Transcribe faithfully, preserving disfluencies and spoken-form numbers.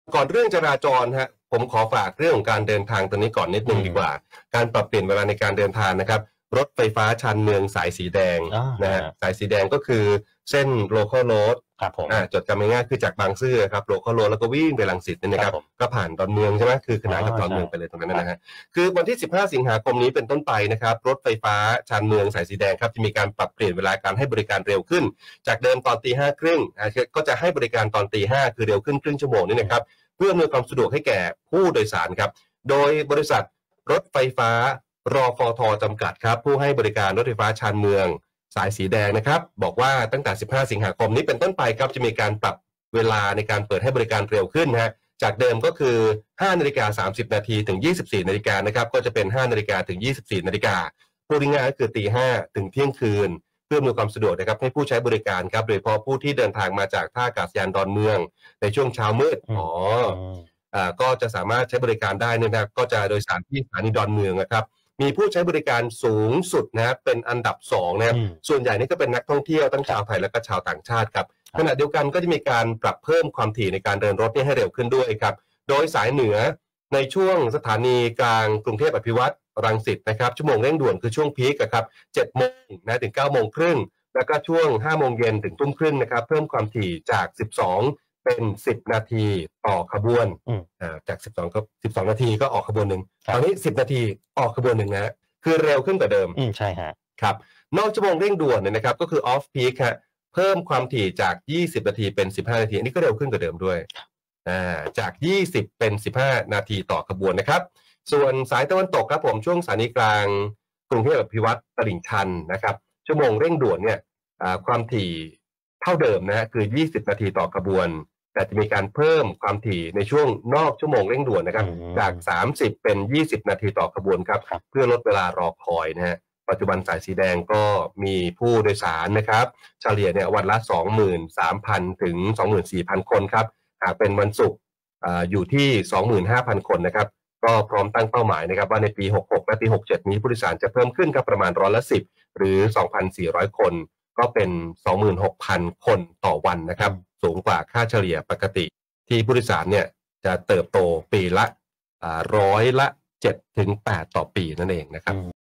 ก่อนเรื่องจราจรฮะผมขอฝากเรื่องของการเดินทางตัวนี้ก่อนนิดนึงดีกว่าการปรับเปลี่ยนเวลาในการเดินทางนะครับรถไฟฟ้าชานเมืองสายสีแดงนะฮะสายสีแดงก็คือเส้นโลคอลโรดครับผมจดจำง่ายๆคือจากบางซื่อครับโลคอลโรดแล้วก็วิ่งไปรังสิตนี่นะครับก็ผ่านดอนเมืองใช่ไหมคือขนานกับดอนเมืองไปเลยตรงนั้นนะฮะคือวันที่สิบห้าสิงหาคมนี้เป็นต้นไปนะครับรถไฟฟ้าชานเมืองสายสีแดงครับจะมีการปรับเปลี่ยนเวลาการให้บริการเร็วขึ้นจากเดิมตอนตีห้าครึ่งก็จะให้บริการตอนตีห้าคือเร็วขึ้นครึ่งชั่วโมงนี่นะครับเพื่ออำนวยความสะดวกให้แก่ผู้โดยสารครับโดยบริษัทรถไฟฟ้ารฟท.จำกัดครับผู้ให้บริการรถไฟฟ้าชานเมืองสายสีแดงนะครับบอกว่าตั้งแต่สิบห้าสิงหาคมนี้เป็นต้นไปครับจะมีการปรับเวลาในการเปิดให้บริการเร็วขึ้นนะฮะจากเดิมก็คือห้านาฬิกาสามสิบนาทีถึงยี่สิบสี่นาฬิกานะครับก็จะเป็นห้านาฬิกาถึงยี่สิบสี่นาฬิกาพูดง่ายๆก็คือตีห้าถึงเที่ยงคืนเพื่ออำนวยความสะดวกนะครับให้ผู้ใช้บริการครับโดยเฉพาะผู้ที่เดินทางมาจากท่าอากาศยานดอนเมืองในช่วงเช้ามืดอ๋ออ่าก็จะสามารถใช้บริการได้เนี่ยนะก็จะโดยสารที่สถานีดอนเมืองนะครับมีผู้ใช้บริการสูงสุดนะเป็นอันดับสองนะครับส่วนใหญ่นี่ก็เป็นนักท่องเที่ยวทั้งชาวไทยและก็ชาวต่างชาติครับขณะเดียวกันก็จะมีการปรับเพิ่มความถี่ในการเดินรถให้เร็วขึ้นด้วยครับโดยสายเหนือในช่วงสถานีกลางกรุงเทพอภิวัตรรังสิตนะครับชั่วโมงเร่งด่วนคือช่วงพีคครับเจ็ดโมงนะถึงเก้าโมงครึ่งแล้วก็ช่วงห้าโมงเย็นถึงทุ่มครึ่งนะครับเพิ่มความถี่จากสิบสองเป็นสิบนาทีต่อขบวนอ่าจากสิบสองก็สิบสองนาทีก็ออกขบวนหนึ่งตอนนี้สิบนาทีออกขบวนหนึ่งนะคือเร็วขึ้นกว่าเดิมอืมใช่ฮะครับนอกชั่วโมงเร่งด่วนเนี่ยนะครับก็คือ off peak ฮะเพิ่มความถี่จากยี่สิบนาทีเป็นสิบห้านาทีอันนี้ก็เร็วขึ้นกว่าเดิมด้วยอ่าจากยี่สิบเป็นสิบห้านาทีต่อขบวนนะครับส่วนสายตะวันตกครับผมช่วงสถานีกลางกรุงเทพอภิวัตรตลิ่งชันนะครับชั่วโมงเร่งด่วนเนี่ยอ่าความถี่เท่าเดิมนะฮะคือยี่สิบนาทีต่อขบวนแต่จะมีการเพิ่มความถี่ในช่วงนอกชั่วโมงเร่งด่วนนะครับจากสามสิบเป็นยี่สิบนาทีต่อขบวนครับเพื่อลดเวลารอคอยนะฮะปัจจุบันสายสีแดงก็มีผู้โดยสารนะครับเฉลี่ยเนี่ยวันละ สองหมื่นสามพัน ถึง สองหมื่นสี่พัน คนครับหากเป็นวันศุกร์อ่าอยู่ที่ สองหมื่นห้าพัน คนนะครับก็พร้อมตั้งเป้าหมายนะครับว่าในปีหกสิบหกและปีหกสิบเจ็ดนี้ผู้โดยสารจะเพิ่มขึ้นครับประมาณร้อยละสิบหรือ สองพันสี่ร้อย คนก็เป็น สองหมื่นหกพัน คนต่อวันนะครับสูงกว่าค่าเฉลี่ยปกติที่ผู้โดยสารเนี่ยจะเติบโตปีละอ่าร้อยละเจ็ดถึงแปดต่อปีนั่นเองนะครับ